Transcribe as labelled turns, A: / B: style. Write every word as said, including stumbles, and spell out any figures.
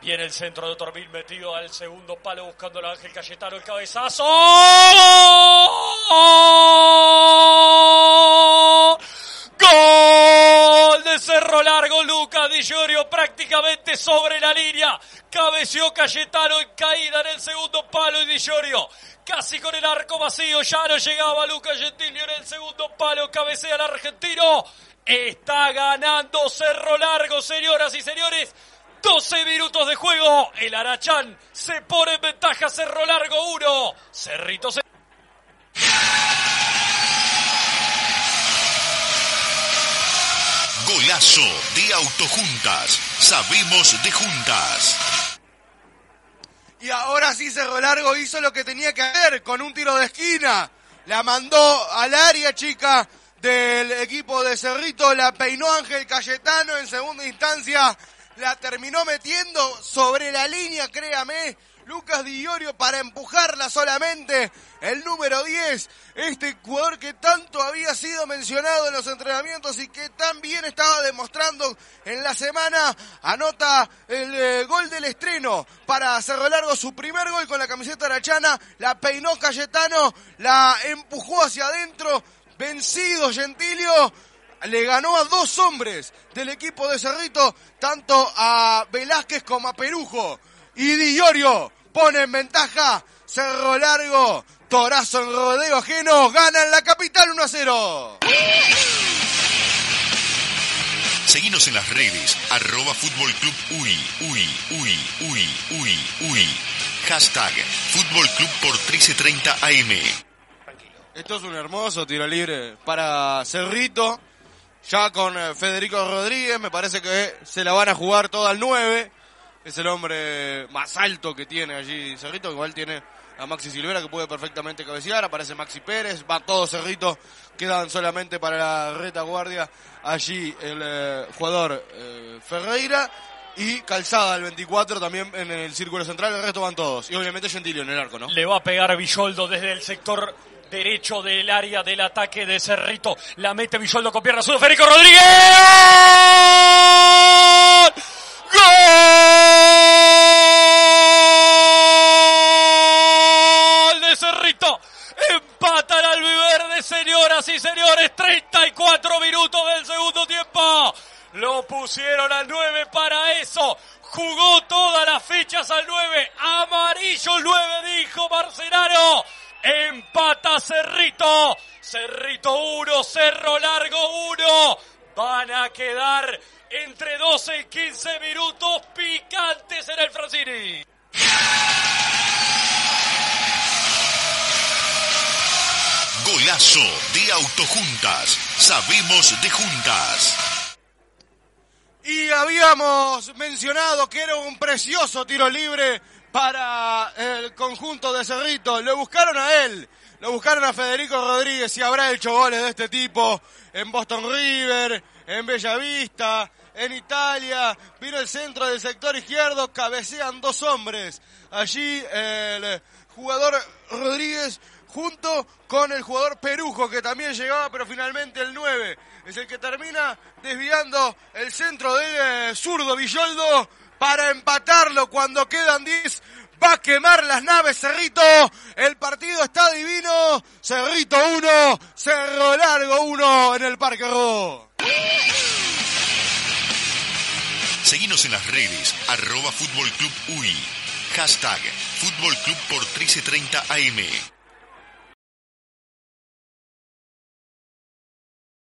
A: Y en el centro de Torbil metido al segundo palo buscando a Ángel Cayetano, el cabezazo. ¡Gol de Cerro Largo! Lucas Di Iorio prácticamente sobre la línea. Cabeció Cayetano en caída en el segundo palo y Di Iorio casi con el arco vacío. Ya no llegaba Lucas Gentilio en el segundo palo. Cabecea el argentino. Está ganando Cerro Largo, señoras y señores. doce minutos de juego. El Arachán se pone en ventaja. Cerro Largo uno. Cerrito se...
B: Golazo de Autojuntas. Sabemos de juntas.
C: Y ahora sí Cerro Largo hizo lo que tenía que hacer con un tiro de esquina. La mandó al área chica del equipo de Cerrito. La peinó Ángel Cayetano en segunda instancia. La terminó metiendo sobre la línea, créame, Lucas Di Iorio para empujarla solamente. El número diez, este jugador que tanto había sido mencionado en los entrenamientos y que tan bien estaba demostrando en la semana, anota el eh, gol del estreno para Cerro Largo, su primer gol con la camiseta arachana. La peinó Cayetano, la empujó hacia adentro, vencido Gentilio. Le ganó a dos hombres del equipo de Cerrito, tanto a Velázquez como a Perujo. Y Di Iorio pone en ventaja. Cerro Largo, torazo en rodeo ajeno, gana en la capital uno a cero.
B: Seguinos en las redes, arroba Fútbol Club UI, UI, UI, UI, UI, UI. Hashtag Fútbol Club por trece treinta A M.
C: Esto es un hermoso tiro libre para Cerrito. Ya con Federico Rodríguez, me parece que se la van a jugar toda al nueve. Es el hombre más alto que tiene allí Cerrito, igual tiene a Maxi Silvera que puede perfectamente cabecear. Aparece Maxi Pérez, va todo Cerrito. Quedan solamente para la retaguardia allí el eh, jugador eh, Ferreira y Calzada, el veinticuatro, también en el círculo central. El resto van todos. Y obviamente Gentilio en el arco, ¿no?
A: Le va a pegar Villoldo desde el sector derecho del área del ataque de Cerrito. La mete Villoldo con pierna zurda. Federico Rodríguez. ¡Gol de Cerrito! Empatan al Viverde, señoras y señores. treinta y cuatro minutos del segundo tiempo. Lo pusieron al nueve para eso. Jugó todas las fechas al nueve. Amarillo el nueve, dijo Marcenaro. Empata Cerrito. Cerrito uno, Cerro Largo uno. Van a quedar entre doce y quince minutos picantes en el Francini.
B: Golazo de Autojuntas. Sabemos de juntas.
C: Y habíamos mencionado que era un precioso tiro libre para el conjunto de Cerrito. Lo buscaron a él, lo buscaron a Federico Rodríguez y habrá hecho goles de este tipo en Boston River, en Bellavista, en Italia. Vino el centro del sector izquierdo, cabecean dos hombres. Allí el jugador Rodríguez junto con el jugador Perujo, que también llegaba, pero finalmente el nueve es el que termina desviando el centro del eh, zurdo Villoldo para empatarlo cuando quedan diez. Va a quemar las naves Cerrito. El partido está divino. Cerrito uno, Cerro Largo uno en el Parque Rodó.
B: Seguinos en las redes, arroba Fútbol Club UI. Hashtag Fútbol Club por trece treinta A M.